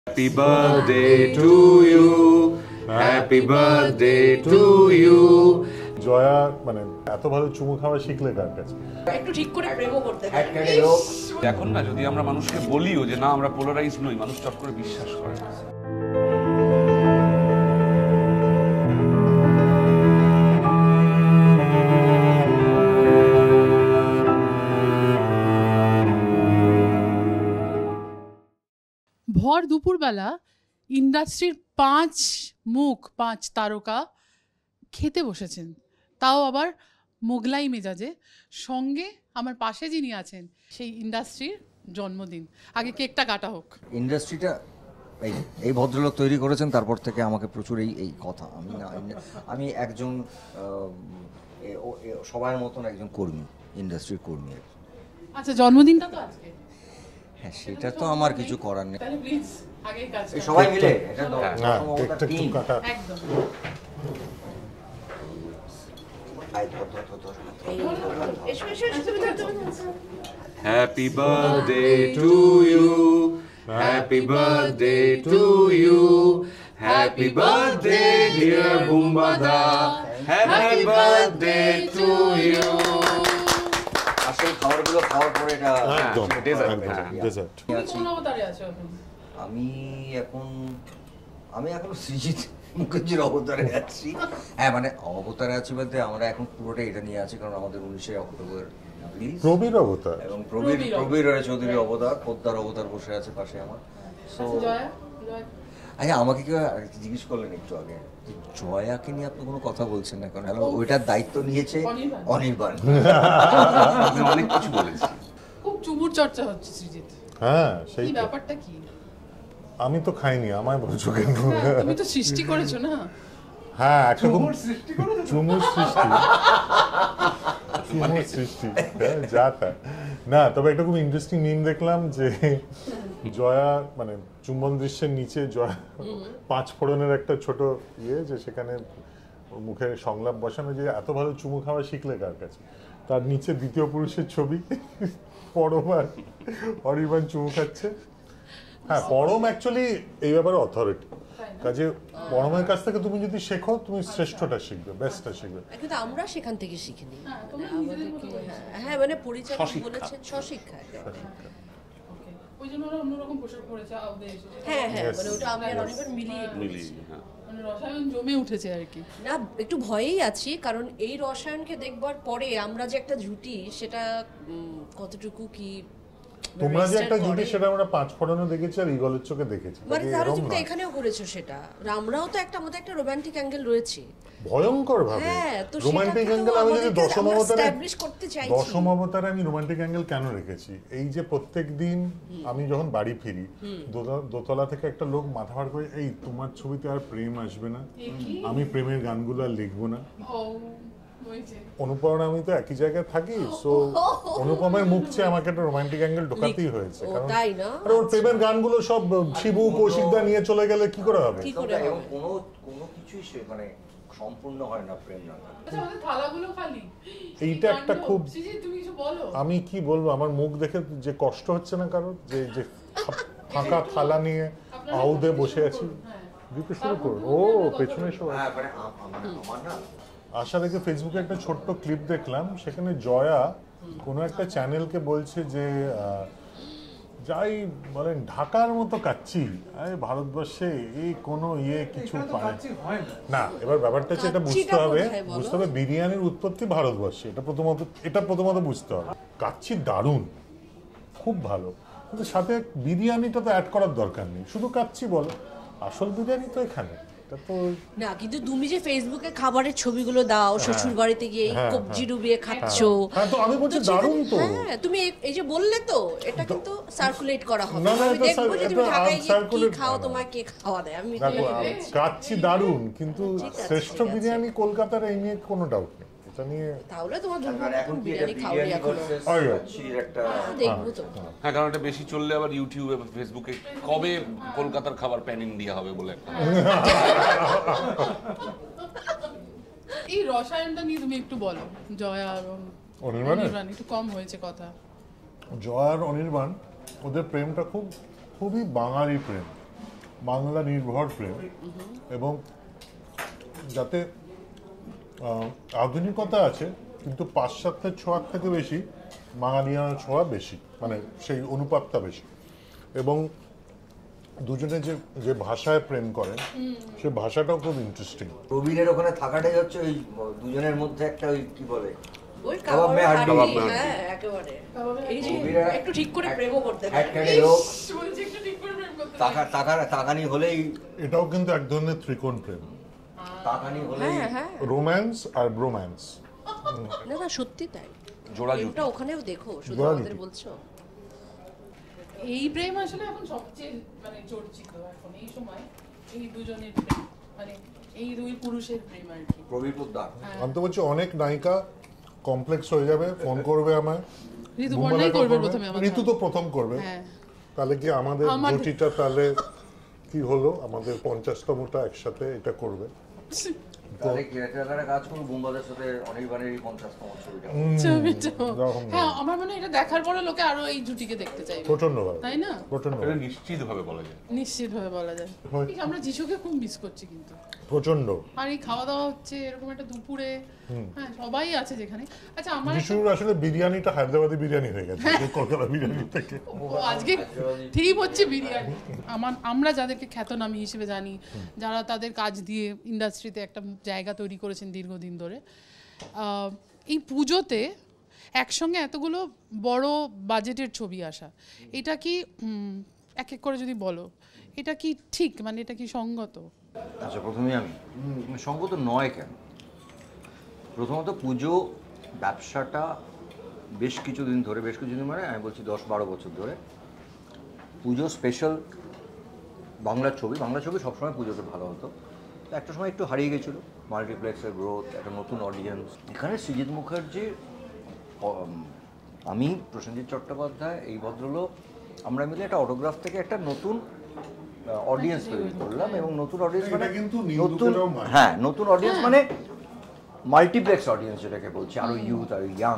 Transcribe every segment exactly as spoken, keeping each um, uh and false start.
Happy birthday to you, happy birthday to you. Jaya মানে এত ভালো চুমু খাওয়া শিখলে কার কাছে? একটু ঠিক করে প্রেমও করতে পারে। এখন না যদি আমরা মানুষকে বলিও যে না আমরা পোলারাইজ নই, মানুষ চট করে বিশ্বাস করে না। ভর দুপুরবেলা ইন্ডাস্ট্রির পাঁচ মুখ পাঁচ তারকা খেতে বসেছেন, তাও আবার মোগলাই মেজাজে। সঙ্গে আমার পাশে যিনি আছেন সেই ইন্ডাস্ট্রির জন্মদিন। আগে কেকটা কাটা হোক। ইন্ডাস্ট্রিটা এই এই ভদ্রলোক তৈরি করেছেন, তারপর থেকে আমাকে প্রচুর এই এই কথা। আমি না আমি একজন সবার মতন একজন কর্মী, ইন্ডাস্ট্রির কর্মী। আচ্ছা, জন্মদিনটা তো আজকে। হ্যাঁ, সেটা তো আমার কিছু করার নেই। তাহলে প্লিজ আগেই কাজ করুন সবাই মিলে। এটা তো হ্যাঁ, কেকটা একটু কাটা। একদম। Happy birthday to you, happy birthday to you, happy birthday dear Bumbada, happy birthday to you. আসলে খাবারগুলো খাওয়ার পরে এটা একদম ডেজার্ট। ডেজার্ট। কোন অবতারে আছো এখন? আমি এখন আমি এখন সৃজিত মুখার্জির অবতারে আছি। হ্যাঁ, মানে অবতারে আছি বলতে আমরা এখন পুরোটা এটা নিয়ে আছি, কারণ আমাদের উনিশে অক্টোবর প্রবীর অবতার এবং প্রবীর প্রবীর রায় চৌধুরীর অবতার, পোদ্দার অবতার বসে আছে পাশে আমার। সো আচ্ছা, আমাকে কেউ জিজ্ঞেস করলেন একটু আগে যে জয়াকে নিয়ে আপনি কোনো কথা বলছেন না, কারণ ওইটার দায়িত্ব নিয়েছে অনির্বাণ। আমি অনেক কিছু বলেছি। খুব চুমুর চর্চা হচ্ছে সৃজিত। হ্যাঁ, সেই কি ব্যাপারটা কি? আমি তো খাইনি, আমায় বলছো কেন? তুমি তো সৃষ্টি করেছো না? হ্যাঁ, একটা চুমুর সৃষ্টি করেছো। চুমুর সৃষ্টি চুমুর সৃষ্টি যা তা না। তবে একটা খুব ইন্টারেস্টিং মিম দেখলাম যে জয়া মানে চুম্বন দৃশ্যের নিচে জয়া পাঁচ ফোড়নের একটা ছোট ইয়ে, যে সেখানে মুখে সংলাপ বসানো, যে এত ভালো চুমু খাওয়া শিখলে কার কাছে। তার নিচে দ্বিতীয় পুরুষের ছবি, পরম আর অনির্বাণ চুমু খাচ্ছে। হ্যাঁ, পরম অ্যাকচুয়ালি এই ব্যাপারে অথরিটি। কাজে পরমের কাছ থেকে তুমি যদি শেখো, তুমি শ্রেষ্ঠটা শিখবে, বেস্টটা শিখবে। কিন্তু আমরা সেখান থেকে শিখিনি। হ্যাঁ, মানে পরিচয় বলেছেন স্বশিক্ষা। ওই জন্য ওরা অন্যরকম পোশাক পরেছে, আউদে এসেছে। হ্যাঁ হ্যাঁ, মানে ওটা আমি আর অনির্বাণ মিলিয়ে মিলিয়ে, হ্যাঁ, মানে রসায়ন জমে উঠেছে আর কি। না, একটু ভয়েই আছি, কারণ এই রসায়নকে দেখবার পরে আমরা যে একটা জুটি, সেটা কতটুকু কি তোমরা যে একটা জুটি, সেটা আমরা পাঁচ ফোড়নও দেখেছি আর ইগলের চোখে দেখেছি। মানে তারা তুমি এখানেও করেছো সেটা। আমরাও তো একটা আমাদের একটা রোমান্টিক অ্যাঙ্গেল রয়েছে, ভয়ঙ্কর ভাবে রোমান্টিক অ্যাঙ্গেল। আমি যদি দশম অবতারে দশম অবতারে আমি রোমান্টিক অ্যাঙ্গেল কেন রেখেছি, এই যে প্রত্যেক দিন আমি যখন বাড়ি ফিরি, দোতলা থেকে একটা লোক মাথা ভার করে, এই তোমার ছবিতে আর প্রেম আসবে না, আমি প্রেমের গানগুলো আর লিখবো না। অনুপম আমি তো একই জায়গায় থাকি, সো অনুপমের মুখ চেয়ে আমাকে একটা রোমান্টিক অ্যাঙ্গেল ঢোকাতেই হয়েছে। কারণ আর ওর প্রেমের গানগুলো সব শিবু কৌশিকদা নিয়ে চলে গেলে কি করে হবে? কোনো কোনো কিছুই মানে সম্পূর্ণ হয় না প্রেম না। আচ্ছা, আমাদের থালাগুলো খালি। এইটা একটা খুব, তুমি কিছু বলো। আমি কি বলবো, আমার মুখ দেখে যে কষ্ট হচ্ছে না কারণ, যে যে ফাঁকা থালা নিয়ে আউদে বসে আছি। দিতে শুরু করো। ও পেছনে সবাই। হ্যাঁ, মানে আমার না আসার আগে ফেসবুকে একটা ছোট্ট ক্লিপ দেখলাম, সেখানে জয়া কোনো একটা চ্যানেলকে বলছে যে যাই বলেন ঢাকার মতো কাচ্চি ভারতবর্ষে এই কোনো ইয়ে কিছু পায় না। এবার ব্যাপারটা হচ্ছে, এটা বুঝতে হবে বুঝতে হবে বিরিয়ানির উৎপত্তি ভারতবর্ষে, এটা প্রথমত এটা প্রথমত বুঝতে হবে। কাচ্চি দারুণ, খুব ভালো, কিন্তু সাথে বিরিয়ানিটা তো অ্যাড করার দরকার নেই, শুধু কাচ্চি বলো, আসল বিরিয়ানি তো এখানে। না, কিন্তু তুমি যে ফেসবুকে খাবারের ছবিগুলো দাও, শ্বশুর বাড়িতে গিয়ে কবজি ডুবিয়ে খাচ্ছো, আমি বলছি দারুণ তো। হ্যাঁ, তুমি এই যে বললে তো, এটা কিন্তু সার্কুলেট করা হবে। আমি দেখবো যে তুমি ঢাকায় গিয়ে কি খাও, তোমায় কে খাওয়া দেয়। আমি কাচ্চি দারুণ, কিন্তু শ্রেষ্ঠ বিরিয়ানি কলকাতার, এই নিয়ে কোনো ডাউট নেই। এটা নিয়ে তাহলে তোমার এখন বিরিয়ানি খাওয়া এখন একটা দেখবো তো। হ্যাঁ, কারণ এটা বেশি চললে আবার ইউটিউবে বা ফেসবুকে কবে কলকাতার খাবার প্যান ইন্ডিয়া হবে বলে একটা। এই রসায়নটা নিয়ে তুমি একটু বলো। জয়া আর অনির্বাণ, একটু কম হয়েছে কথা। জয়া আর অনির্বাণ, ওদের প্রেমটা খুব খুবই বাঙালি প্রেম। বাংলা নির্ভর প্রেম এবং যাতে আহ, আধুনিকতা আছে কিন্তু পাশ্চাত্যের ছোঁয়ার থেকে বেশি বাঙালিয়ানা ছোঁয়া বেশি, মানে সেই অনুপাতটা বেশি। এবং দুজনে যে যে ভাষায় প্রেম করেন সে ভাষাটাও খুব ইন্টারেস্টিং। প্রবীরের ওখানে থাকাটাই হচ্ছে ওই দুজনের মধ্যে একটা ওই কি বলে ওই কাবাব কাবাব মে হাড্ডি, হাড্ডি, কাবাব মে হ্যাঁ একেবারে এই যে প্রবীরের একটু ঠিক করে প্রেমও করতে হ্যাট পারে। ক্যাটে হোক, বলছি একটু ঠিক করে প্রেম করতে টাকা টাকা টাকানি হলেই এটাও কিন্তু এক ধরনের ত্রিকোণ প্রেম, টাকানি হলেই হ্যাঁ হ্যাঁ রোম্যান্স আর ব্রোম্যান্স। না না সত্যি তাই, জোড়া জুটি প্রেমটা ওখানেও দেখো, শুধু জোড়া আমাদের জুটি। বলছো। এই প্রেম আসলে এখন সবচেয়ে মানে চর্চিত এখন এই সময়, এই দুজনের প্রেম, মানে এই দুই পুরুষের প্রেম আর কি। প্রবীর পোদ্দার আমি তো বলছি অনেক নায়িকা কমপ্লেক্স হয়ে যাবে, ফোন করবে আমায়, ঋতুপর্ণাই করবে প্রথমে আমার ঋতু তো প্রথম করবে, হ্যাঁ তাহলে কি আমাদের আমার- জুটিটা তাহলে কি হলো, আমাদের পঞ্চাশতমটা একসাথে এটা করবে। তাহলে ক্রিয়েটাররা কাজ করুন বুম্বাদের সাথে অনির্বাণেরই পঞ্চাশতম ছবিটা। ছবিটা এরকম হ্যাঁ আমার মনে হয় এটা দেখার পরে লোকে আরো এই জুটিকে দেখতে চাইবে, প্রচন্ড ভাবে, তাই না? প্রচন্ড এটা নিশ্চিতভাবে বলা যায়। নিশ্চিত ভাবে বলা যায়। হয়। ঠিক, আমরা যিশুকে খুব মিস করছি কিন্তু, প্রচন্ড। আর এই খাওয়া দাওয়া হচ্ছে এরকম একটা দুপুরে, হ্যাঁ সবাই আছে যেখানে। আচ্ছা আমার একটা- যিশুর আসলে বিরিয়ানিটা হায়দ্রাবাদি বিরিয়ানি হয়ে গেছে কলকাতা বিরিয়ানি থেকে। ও আজকে থিম হচ্ছে বিরিয়ানি। আমার আমরা যাদেরকে খ্যাতনামী হিসেবে জানি, যারা তাদের কাজ দিয়ে ইন্ডাস্ট্রিতে একটা জায়গা তৈরি করেছেন দীর্ঘদিন ধরে, আহ, এই পুজোতে একসঙ্গে এতগুলো বড় বাজেটের ছবি আসা, এটা কি উম, এক এক করে যদি বলো, এটা কি ঠিক, মানে এটা কি সঙ্গত? আচ্ছা প্রথমে আমি উম, সঙ্গত নয় কেন, প্রথমত পুজো ব্যবসাটা বেশ কিছুদিন ধরে, বেশ কিছুদিন মানে আমি বলছি দশ বারো বছর ধরে পুজো স্পেশাল বাংলা ছবি, বাংলা ছবি সবসময় পুজোতে ভালো হতো, তো একটা সময় একটু হারিয়ে গেছিলো, মাল্টিপ্লেক্সের গ্রোথ, একটা নতুন অডিয়েন্স। এখানে সৃজিত মুখার্জি, আমি, প্রসেনজিৎ চট্টোপাধ্যায়, এই ভদ্রলোক, আমরা মিলে একটা অটোগ্রাফ থেকে একটা নতুন অডিয়েন্স তৈরি করলাম। এবং নতুন অডিয়েন্স মানে এটা কিন্তু নতুন, নিন্দুকেরাও মানে। হ্যাঁ নতুন অডিয়েন্স মানে মাল্টিপ্লেক্স অডিয়েন্স যেটাকে বলছি, আরো ইউথ আর ইয়াং।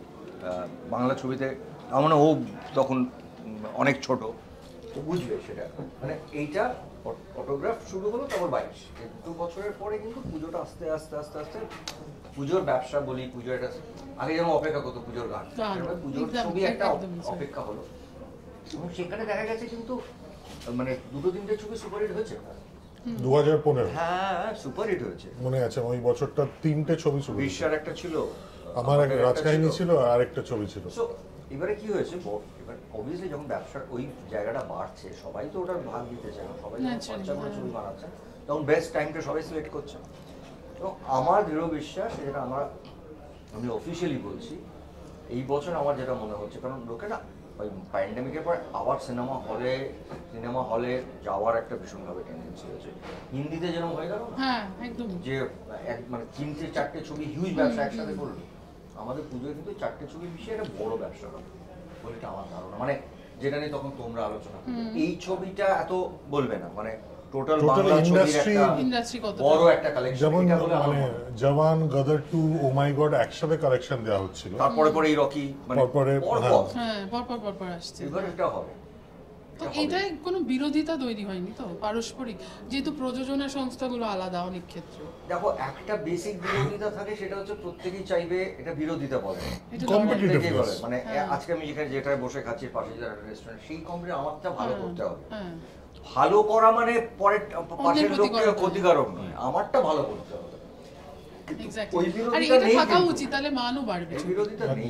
বাংলা ছবিতে আমার মানে ও তখন অনেক ছোট, তো বুঝবে সেটা। মানে এইটা অটোগ্রাফ শুরু হলো তারপর বাইশ, দু বছরের পরে কিন্তু পুজোটা আস্তে আস্তে আস্তে আস্তে পুজোর ব্যবসা বলি, পুজো একটা আগে যেমন অপেক্ষা করতো পুজোর গান, গান, এবার পুজোর একদম, ছবি একটা একদমই তাই। অপেক্ষা হলো। এবং সেখানে দেখা গেছে কিন্তু মানে দুটো তিনটে ছবি সুপারহিট হয়েছে। দু হাজার পনেরো হ্যাঁ সুপারহিট হয়েছে, মনে আছে ওই বছরটা তিনটে ছবি শুরু হয়েছে। বিশ্বের একটা ছিল, আমার এক আমাদের একটা রাজকাহিনী ছিল আর একটা ছবি ছিল। So, এবারে কি হয়েছে, ব- এবার অবভিয়াসলি যখন ব্যবসার ওই জায়গাটা বাড়ছে, সবাই তো ওটার ভাগ দিতে চায় না, সবাই যখন Naturally, খরচা করে হ্যাঁ। ছবি বানাচ্ছে, তখন বেস্ট টাইমটা সবাই সিলেক্ট করছে। তো আমার দৃঢ় বিশ্বাস, যেটা আমার আমি অফিসিয়ালি বলছি, এই বছর আমার যেটা মনে হচ্ছে, কারণ লোকেরা ওই প্যান্ডেমিকের পর আবার সিনেমা হলে সিনেমা হলে যাওয়ার একটা ভীষণভাবে টেন্ডেন্সি হয়েছে। হিন্দিতে যেরকম হয়ে গেল না, হ্যাঁ একদম। যে এক মানে তিনটে চারটে ছবি হিউজ ব্যবসা একসাথে করলো, আমাদের পুজোয় কিন্তু চারটে ছবি মিশিয়ে একটা বড় ব্যবসা হবে বলেটা আমার ধারণা। মানে যেটা নিয়ে তখন তোমরা আলোচনা করবে, এই ছবিটা এত বলবে না, মানে টোটাল Total বাংলা ছবির industry- একটা ইন্ডাস্ট্রি কত বড় একটা কালেকশন, যেমন এটা বলে আমার মানে মনে হয়। Jawan, Gadar two, oh my god একসাথে কালেকশন দেওয়া হচ্ছিল। তারপরে পরে এই রকি, মানে পরপরে, পর হ্যাঁ। পর। হ্যাঁ পরপর পরপর আসছে। এবার এটা হবে। তো এটাই কোনো বিরোধিতা তৈরি হয়নি তো পারস্পরিক, যেহেতু প্রযোজনা সংস্থাগুলো আলাদা অনেক ক্ষেত্রে। দেখো একটা বেসিক বিরোধিতা থাকে, সেটা হচ্ছে প্রত্যেকেই চাইবে এটা বিরোধিতা বলে, এটা Competitive প্রত্যেকেই বলে, Competitiveness। মানে হ্যাঁ। আজকে আমি যেখানে যেটা বসে খাচ্ছি পাশে যারা রেস্টুরেন্ট, সেই কম্পিটিশন আমারটা ভালো হ্যাঁ, করতে হবে। হ্যাঁ ভালো করা মানে পরের পাশের ক্ষতি লোককে করা নয়। ক্ষতিকারক নয়, আমারটা ভালো করতে হবে। এক্স্যাক্টলি। ওই আর বিরোধিতা এটা নেই থাকা কিন্তু। উচিত, তাহলে মানও বাড়বে। এই বিরোধিতা নেই।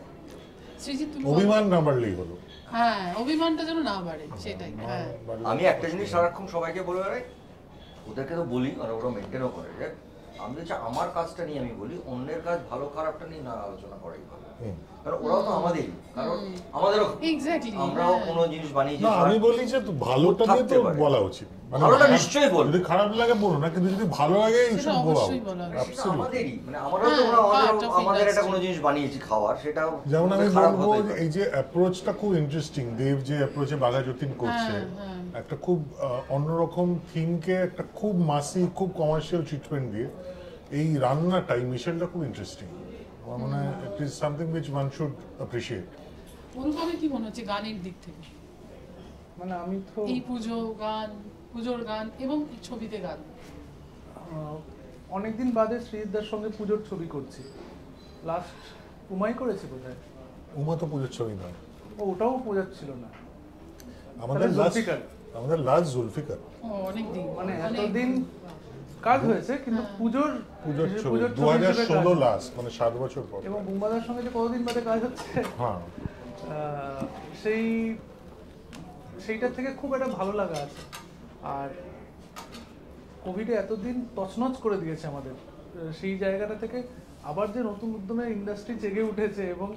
সৃজিত তুমি বলো। অভিমান না বাড়লেই হলো। হ্যাঁ অভিমানটা যেন না বাড়ে, সেটাই। হ্যাঁ আমি একটা জিনিস সারাক্ষণ সবাইকে বলে বেড়াই, ওদেরকে তো বলি আর ওরা মেনটেনও করে, যে আমি হচ্ছে আমার কাজটা নিয়ে আমি বলি, অন্যের কাজ ভালো খারাপটা নিয়ে না আলোচনা করাই ভালো। কারণ ওরাও তো আমাদেরই, কারণ আমাদেরও Exactly, আমরাও হ্যাঁ। কোনো জিনিস বানিয়েছি। না আমি বলি যে তো ভালোটা নিয়ে তো থাকতে পারে। বলা উচিত, মানে ভালোটা খারাপ- নিশ্চয়ই বলবো। যদি খারাপ লাগে বলো না, কিন্তু যদি ভালো লাগে সেটা ইউশুড গো অবশ্যই বলা উচিত। সেটা Absolutely. আমাদেরই, মানে আমরাও তো হ্যাঁ, ওরা- part of আমাদেরও- আমাদের একটা industry। কোনো জিনিস বানিয়েছি খাওয়ার, সেটা যেমন আমি খারাপ বলবো হতেই পারে। এই যে অ্যাপ্রোচটা খুব ইন্টারেস্টিং, দেব যে অ্যাপ্রোচে বাঘা যতীন করছে, হ্যাঁ, হ্যাঁ। একটা খুব আহ, অন্যরকম থিমকে একটা খুব মাসি, খুব কমার্শিয়াল ট্রিটমেন্ট দিয়ে এই রান্নাটা, এই মিশেলটা খুব ইন্টারেস্টিং। আমার মনে হয় it is something which one should appreciate. অনুপমে কি মনে হচ্ছে গানের দিক থেকে? মানে আমি তো এই পুজো গান পুজোর গান এবং ছবিতে গান? অনেকদিন বাদে শ্রীদার সঙ্গে পুজোর ছবি করছি। লাস্ট উমাই করেছি বোধহয়। উমা তো পুজোর ছবি নয়। ও ওটাও পুজোর ছিল না। আমাদের লাস্ট আমাদের লাস্ট জুলফিকার। ও অনেক দিন, মানে এতদিন কাজ হয়েছে কিন্তু পুজোর পুজোর ছবি দু হাজার ষোলো লাস্ট, মানে সাত বছর পর। এবং বুম্বাদার সঙ্গে যে কতদিন বাদে কাজ হচ্ছে, হ্যাঁ সেই সেইটার থেকে খুব একটা ভালো লাগা আছে। আর কোভিডে এতদিন তছনছ করে দিয়েছে আমাদের, সেই জায়গাটা থেকে আবার যে নতুন উদ্যমে ইন্ডাস্ট্রি জেগে উঠেছে এবং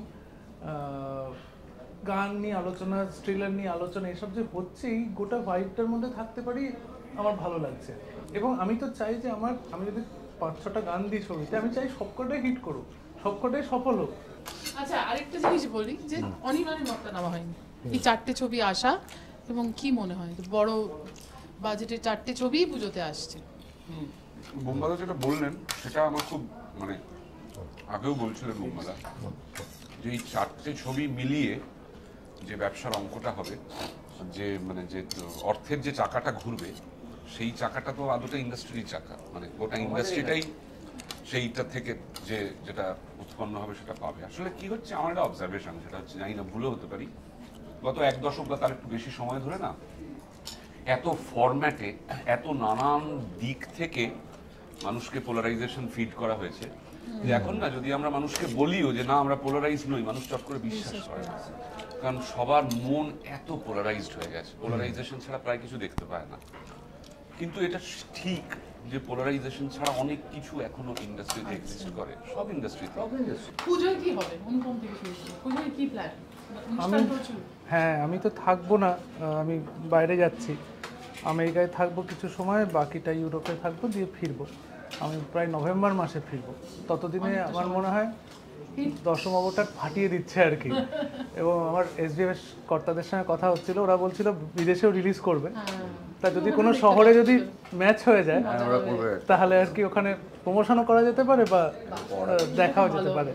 গান নিয়ে আলোচনা, স্ট্রিলার নিয়ে আলোচনা, এসব যে হচ্ছে, এই গোটা ভাইবটার মধ্যে থাকতে পারি আমার ভালো লাগছে। এবং আমি তো চাই যে আমার, আমি যদি পাঁচ ছটা গান দিই ছবিতে, আমি চাই সবকটাই হিট করুক, সবকটাই সফল হোক। আচ্ছা, আরেকটা জিনিস বলি যে অনিবার্য মতটা নেওয়া হয়নি এই চারটে ছবি আসা, এবং কি মনে হয় বড় বাজেটের চারটে ছবিই পুজোতে আসছে? বোম্বাদা যেটা বললেন সেটা আমার খুব, মানে আগেও বলছিলেন বোম্বাদা, যে এই চারটে ছবি মিলিয়ে যে ব্যবসার অঙ্কটা হবে, যে মানে যে অর্থের যে চাকাটা ঘুরবে, সেই চাকাটা তো আদতে ইন্ডাস্ট্রির চাকা, মানে গোটা ইন্ডাস্ট্রিটাই সেইটা থেকে যে যেটা উৎপন্ন হবে সেটা পাবে। আসলে কি হচ্ছে, আমার একটা অবজারভেশন, সেটা হচ্ছে, জানি না ভুলও হতে পারি, গত এক দশক বা তার একটু বেশি সময় ধরে না এত ফরম্যাটে, এত নানান দিক থেকে মানুষকে পোলারাইজেশন ফিড করা হয়েছে যে এখন না যদি আমরা মানুষকে বলিও যে না আমরা পোলারাইজ নই, মানুষ চট করে বিশ্বাস করে না। কারণ সবার মন এত পোলারাইজড হয়ে গেছে, পোলারাইজেশন ছাড়া প্রায় কিছু দেখতে পায় না। কিন্তু এটা ঠিক যে পোলারাইজেশন ছাড়া অনেক কিছু এখনো ইন্ডাস্ট্রিতে এক্সিস্ট করে, সব ইন্ডাস্ট্রিতে। পুজোয় কি হবে, অনুপম থেকে শুরু করে পুজোয় কি প্ল্যান? আমি হ্যাঁ আমি তো থাকবো না, আমি বাইরে যাচ্ছি, আমেরিকায় থাকবো কিছু সময়, বাকিটা ইউরোপে থাকবো, দিয়ে ফিরবো। আমি প্রায় নভেম্বর মাসে ফিরবো। ততদিনে আমার মনে হয় দশম অবতার ফাটিয়ে দিচ্ছে আর কি। এবং আমার এসবিএফ কর্তাদের সঙ্গে কথা হচ্ছিল, ওরা বলছিল বিদেশেও রিলিজ করবে। তা যদি কোনো শহরে যদি ম্যাচ হয়ে যায় তাহলে আর কি ওখানে প্রমোশনও করা যেতে পারে বা দেখাও যেতে পারে।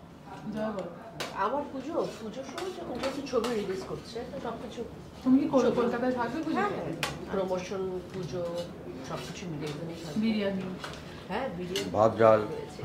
আমার পুজো পুজোর সময় যখন যেহেতু ছবি রিলিজ করছে তো সবকিছু, তুমি কি কলকাতায় থাকবে পুজোতে? প্রমোশন, পুজো সবকিছু মিলে এখানেই থাকবে। বিরিয়ানি, হ্যাঁ বিরিয়ানি, ভাত ডাল।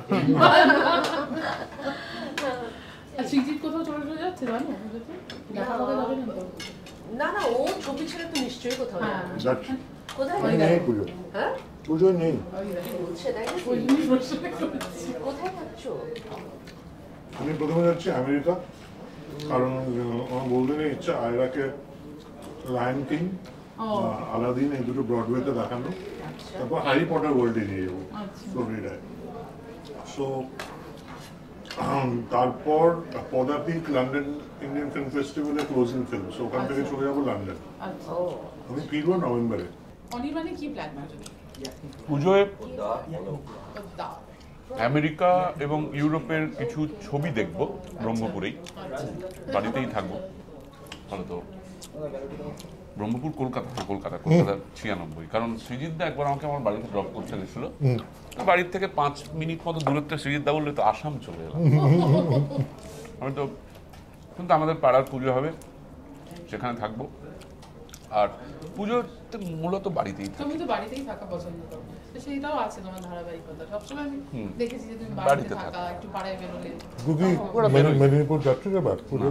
আর সৃজিত কোথাও চলে চলে যাচ্ছে জানো পুজোতে? দেখা করতে যাবে না তো? না না, ও ছবি ছেড়ে তো নিশ্চয়ই কোথাও যাবে। কোথায় নেই পুজো, হ্যাঁ পুজো নেই, বলছে তাই না? কোথায় থাকছো? আমি প্রথমে যাচ্ছি আমেরিকা, কারণ আমার বলদিনের ইচ্ছা আয়রাকে লায়ন কিং, আলাদিন এই দুটো ব্রডওয়েতে দেখানো, তারপর হ্যারি পটার ওয়ার্ল্ডে নিয়ে যাবো ফ্লোরিডায়। সো তারপর পদাতিক লন্ডন ইন্ডিয়ান ফিল্ম ফেস্টিভ্যালে ক্লোজিং ফিল্ম, সো ওখান থেকে চলে যাবো লন্ডন। আমি ফিরবো নভেম্বরে। অনির্বাণে কি প্ল্যান? পুজোয় আমেরিকা এবং ইউরোপের কিছু ছবি দেখব ব্রহ্মপুরেই, বাড়িতেই থাকবো। ভালো তো ব্রহ্মপুর কলকাতা, কলকাতা কলকাতা ছিয়ানব্বই, কারণ সৃজিত দা একবার আমাকে আমার বাড়িতে ড্রপ করতে গেছিল, বাড়ির থেকে পাঁচ মিনিট মতো দূরত্বে সৃজিত দা বললে তো আসাম চলে এলাম আমি তো। কিন্তু আমাদের পাড়ার পুজো হবে, সেখানে থাকবো। আর পুজোতে মূলত বাড়িতেই থাকি। তুমি তো বাড়িতেই থাকা পছন্দ করো, তো সেইটাও আছে তোমার ধারাবাহিকতা। সবসময় আমি দেখেছি যে তুমি বাড়িতে থাকা, একটু পাড়ায় বেরোলে। গুগি মেদিনীপুর যাচ্ছে যে বাদ পুজো।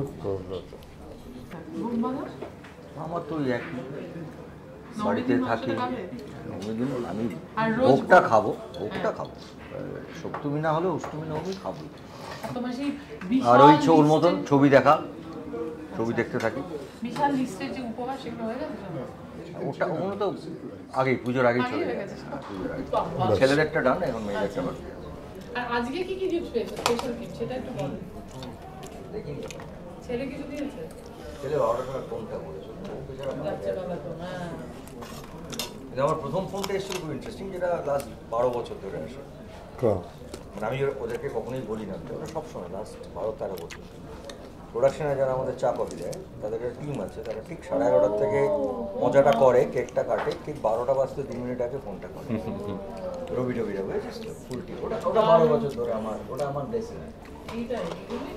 আমার তো একই, বাড়িতে থাকি, আমি ভোগটা খাবো, ভোগটা খাবো, সপ্তমী না হলে অষ্টমী নবমী খাবো। আর ওই ওর মতন ছবি দেখা, ছবি দেখতে থাকি। বিশাল লিস্টের যে উপহার সেগুলো হয়ে গেছে ওটা ওগুলো তো আগেই, পুজোর আগেই চলে গেছে। ছেলেদেরটা ডান, এখন মেয়েদেরটা বাকি। আর আজকে কি কি গিফট পেয়েছো, স্পেশাল গিফট সেটা একটু বলো। ছেলে কিছু দিয়েছে? ছেলে বারোটার সময় ফোনটা করেছে, আমার প্রথম ফোনটা এসেছিল খুব ইন্টারেস্টিং, যেটা লাস্ট বারো বছর ধরে আসে। মানে আমি ওদেরকে কখনোই বলি না, ওরা সবসময় লাস্ট বারো তেরো বছর প্রোডাকশনে যারা আমাদের চা কফি দেয়, তাদের একটা টিম আছে, তারা ঠিক সাড়ে এগারোটার থেকে মজাটা করে, কেকটা কাটে, ঠিক বারোটা বাজতে দু মিনিট আগে ফোনটা করে। রবি টবিরা বুঝেছিস তো, ফুল টিম। ওটা ওটা বারো বছর ধরে আমার, ওটা আমার দেশে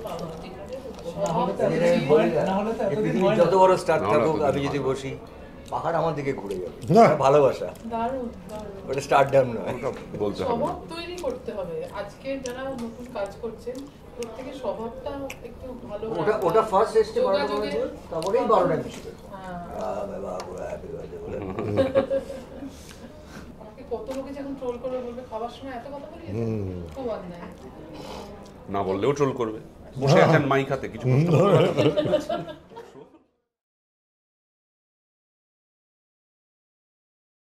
যত বড় স্টার থাকুক, আমি যদি বসি পাহাড় আমার দিকে ঘুরে যাবে, না। ভালোবাসা দারুণ দারুণ ওটা স্টার্ট ডাউন নয়। ওটা বলতে হবে স্বভাব তৈরি করতে হবে। আজকে যারা নতুন কাজ করছেন প্রত্যেকের স্বভাবটা একটু ভালো ওটা ওটা ফার্স্ট এসছে বারোটা বাজে, তারপরেই বারোটা মিশবে। হ্যাঁ। হ্যাঁ আমাকে কত লোকে যখন ট্রোল করে বলবে খাবার সময় এত কথা বলি, খুব অন্যায়। না বললেও ট্রোল করবে, বসে আছেন মাইক হাতে, কিছু করতে পারবেন না।